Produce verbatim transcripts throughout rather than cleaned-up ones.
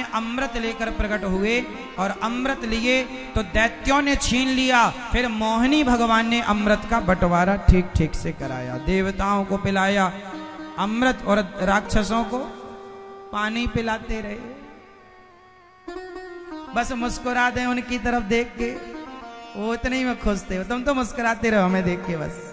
ने अमृत लेकर प्रकट हुए और अमृत लिए तो दैत्यों ने छीन लिया। फिर मोहिनी भगवान ने अमृत का बंटवारा ठीक ठीक से कराया, देवताओं को पिलाया अमृत और राक्षसों को पानी पिलाते रहे। बस मुस्कुरा दें उनकी तरफ देख के, वो इतने ही में खुश थे। तुम तो मुस्कुराते रहो हमें देख के बस।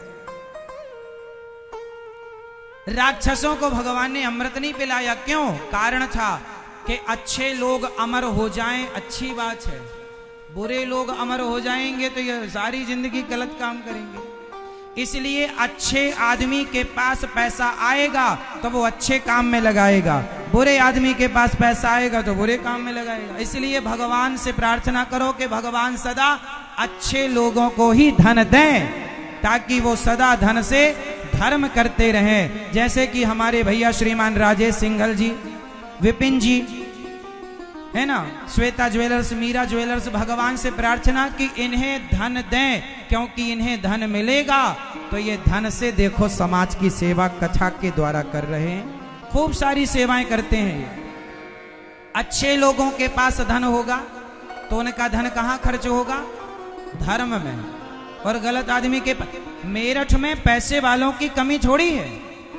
राक्षसों को भगवान ने अमृत नहीं पिलाया, क्यों? कारण था कि अच्छे लोग अमर हो जाएं, अच्छी बात है। बुरे लोग अमर हो जाएंगे तो ये सारी जिंदगी गलत काम करेंगे। इसलिए अच्छे आदमी के पास पैसा आएगा तो वो अच्छे काम में लगाएगा, बुरे आदमी के पास पैसा आएगा तो बुरे काम में लगाएगा। इसलिए भगवान से प्रार्थना करो कि भगवान सदा अच्छे लोगों को ही धन दें, ताकि वो सदा धन से धर्म करते रहें। जैसे कि हमारे भैया श्रीमान राजेश सिंघल जी, विपिन जी है ना, श्वेता ज्वेलर्स, मीरा ज्वेलर्स, भगवान से प्रार्थना कि इन्हें धन दें, क्योंकि इन्हें धन मिलेगा तो ये धन से देखो समाज की सेवा कथा के द्वारा कर रहे हैं, खूब सारी सेवाएं करते हैं ये। अच्छे लोगों के पास धन होगा तो उनका धन कहां खर्च होगा? धर्म में। और गलत आदमी के पास, मेरठ में पैसे वालों की कमी थोड़ी है,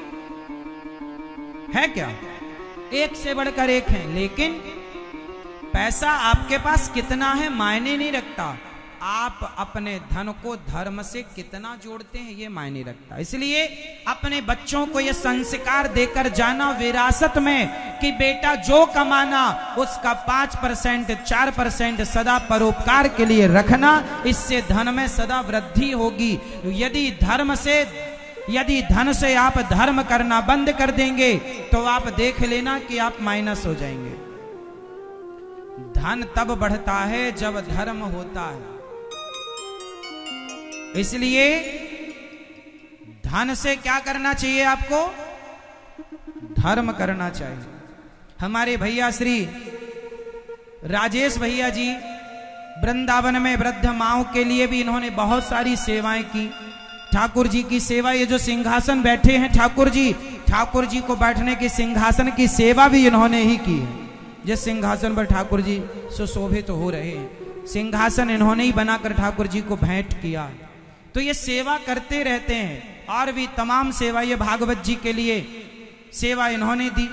है क्या? एक से बढ़कर एक है, लेकिन पैसा आपके पास कितना है मायने नहीं रखता, आप अपने धन को धर्म से कितना जोड़ते हैं ये मायने रखता। इसलिए अपने बच्चों को ये संस्कार देकर जाना विरासत में कि बेटा जो कमाना उसका पांच परसेंट चार परसेंट सदा परोपकार के लिए रखना, इससे धन में सदा वृद्धि होगी। यदि धर्म से यदि धन से आप धर्म करना बंद कर देंगे तो आप देख लेना कि आप माइनस हो जाएंगे। धन तब बढ़ता है जब धर्म होता है। इसलिए धन से क्या करना चाहिए? आपको धर्म करना चाहिए। हमारे भैया श्री राजेश भैया जी वृंदावन में वृद्ध माओं के लिए भी इन्होंने बहुत सारी सेवाएं की। ठाकुर जी की सेवा, ये जो सिंहासन बैठे हैं ठाकुर जी, ठाकुर जी को बैठने के सिंहासन की सेवा भी इन्होंने ही की है। जिस सिंहासन पर ठाकुर जी सुशोभित तो हो रहे हैं, सिंहासन इन्होंने ही बनाकर ठाकुर जी को भेंट किया। तो ये सेवा करते रहते हैं, और भी तमाम सेवा, ये भागवत जी के लिए सेवा इन्होंने दी।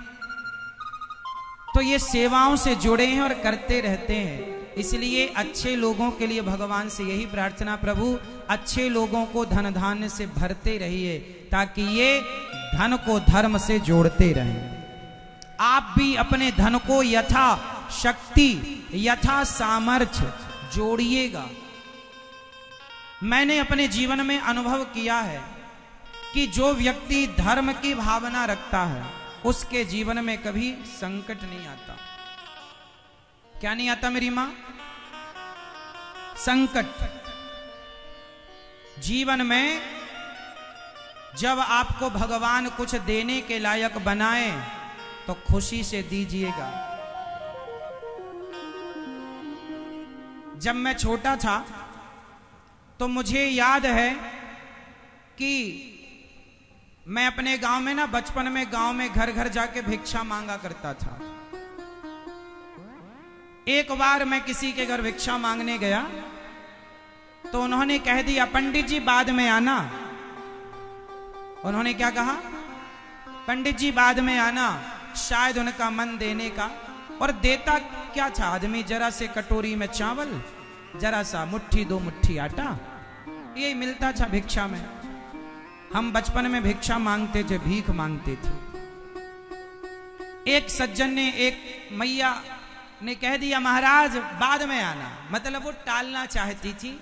तो ये सेवाओं से जुड़े हैं और करते रहते हैं। इसलिए अच्छे लोगों के लिए भगवान से यही प्रार्थना, प्रभु अच्छे लोगों को धन धान्य से भरते रहिए, ताकि ये धन को धर्म से जोड़ते रहें। आप भी अपने धन को यथा शक्ति यथा सामर्थ्य जोड़िएगा। मैंने अपने जीवन में अनुभव किया है कि जो व्यक्ति धर्म की भावना रखता है उसके जीवन में कभी संकट नहीं आता। क्या नहीं आता मेरी मां? संकट। जीवन में जब आपको भगवान कुछ देने के लायक बनाए तो खुशी से दीजिएगा। जब मैं छोटा था तो मुझे याद है कि मैं अपने गांव में ना, बचपन में गांव में घर घर जाके भिक्षा मांगा करता था। एक बार मैं किसी के घर भिक्षा मांगने गया तो उन्होंने कह दिया, पंडित जी बाद में आना। उन्होंने क्या कहा? पंडित जी बाद में आना। शायद उनका मन देने का, और देता क्या था आदमी? जरा से कटोरी में चावल, जरा सा मुट्ठी दो मुट्ठी आटा, यही मिलता था भिक्षा में। हम बचपन में भिक्षा मांगते थे, भीख मांगते थे। एक सज्जन ने, एक मैया ने कह दिया, महाराज बाद में आना, मतलब वो टालना चाहती थी।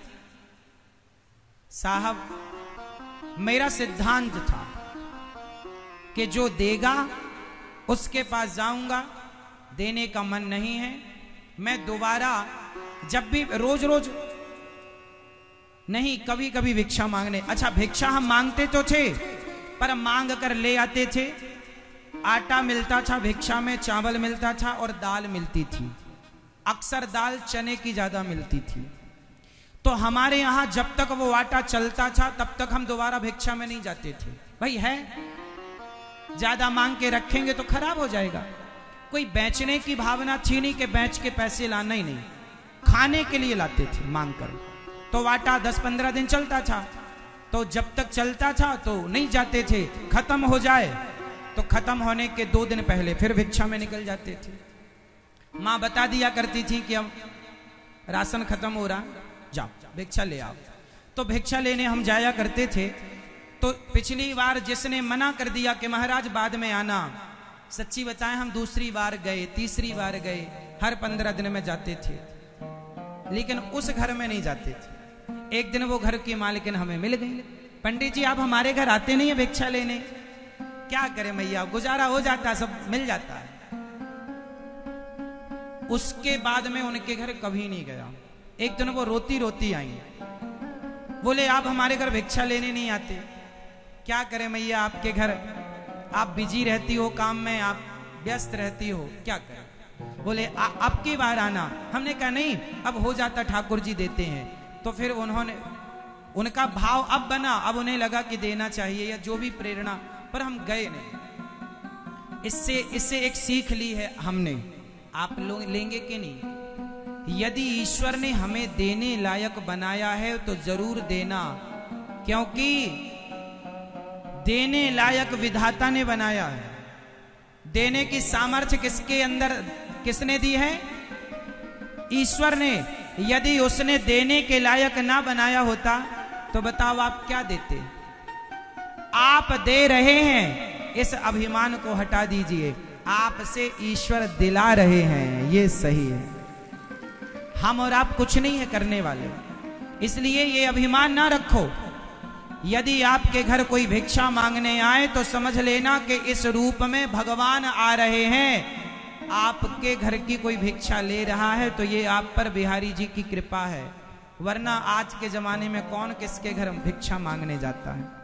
साहब, मेरा सिद्धांत था कि जो देगा उसके पास जाऊंगा, देने का मन नहीं है मैं दोबारा, जब भी रोज रोज नहीं, कभी कभी भिक्षा मांगने। अच्छा, भिक्षा हम मांगते तो थे पर मांग कर ले आते थे। आटा मिलता था भिक्षा में, चावल मिलता था और दाल मिलती थी। अक्सर दाल चने की ज्यादा मिलती थी। तो हमारे यहां जब तक वो आटा चलता था तब तक हम दोबारा भिक्षा में नहीं जाते थे। भाई है, ज्यादा मांग के रखेंगे तो खराब हो जाएगा। कोई बेचने की भावना थी नहीं कि बेच के पैसे लाना ही नहीं, खाने के लिए लाते थे मांग कर। तो वाटा दस पंद्रह दिन चलता था, तो जब तक चलता था तो नहीं जाते थे, खत्म हो जाए तो खत्म होने के दो दिन पहले फिर भिक्षा में निकल जाते थे। माँ बता दिया करती थी कि अब राशन खत्म हो रहा, जाओ भिक्षा ले आओ। तो भिक्षा लेने हम जाया करते थे। तो पिछली बार जिसने मना कर दिया कि महाराज बाद में आना, सच्ची बताएं हम दूसरी बार गए, तीसरी बार गए, हर पंद्रह दिन में जाते थे, लेकिन उस घर में नहीं जाते थे। एक दिन वो घर की मालकिन हमें मिल गई, पंडित जी आप हमारे घर आते नहीं है भिक्षा लेने? क्या करें मैया, गुजारा हो जाता, सब मिल जाता है। उसके बाद में उनके घर कभी नहीं गया। एक दिन वो रोती रोती आई, बोले आप हमारे घर भिक्षा लेने नहीं आते? क्या करें मैया, आपके घर आप बिजी रहती हो, काम में आप व्यस्त रहती हो, क्या करें? बोले अब की बार आना। हमने कहा नहीं, अब हो जाता, ठाकुर जी देते हैं। तो फिर उन्होंने, उनका भाव अब बना, अब उन्हें लगा कि देना चाहिए या जो भी प्रेरणा, पर हम गए नहीं। इससे इससे एक सीख ली है हमने, आप लोग लेंगे कि नहीं? यदि ईश्वर ने हमें देने लायक बनाया है तो जरूर देना, क्योंकि देने लायक विधाता ने बनाया है। देने की सामर्थ्य किसके अंदर, किसने दी है? ईश्वर ने। यदि उसने देने के लायक ना बनाया होता तो बताओ आप क्या देते? आप दे रहे हैं, इस अभिमान को हटा दीजिए। आपसे ईश्वर दिला रहे हैं, ये सही है। हम और आप कुछ नहीं है करने वाले, इसलिए ये अभिमान ना रखो। यदि आपके घर कोई भिक्षा मांगने आए तो समझ लेना कि इस रूप में भगवान आ रहे हैं। आपके घर की कोई भिक्षा ले रहा है तो ये आप पर बिहारी जी की कृपा है, वरना आज के जमाने में कौन किसके घर भिक्षा मांगने जाता है।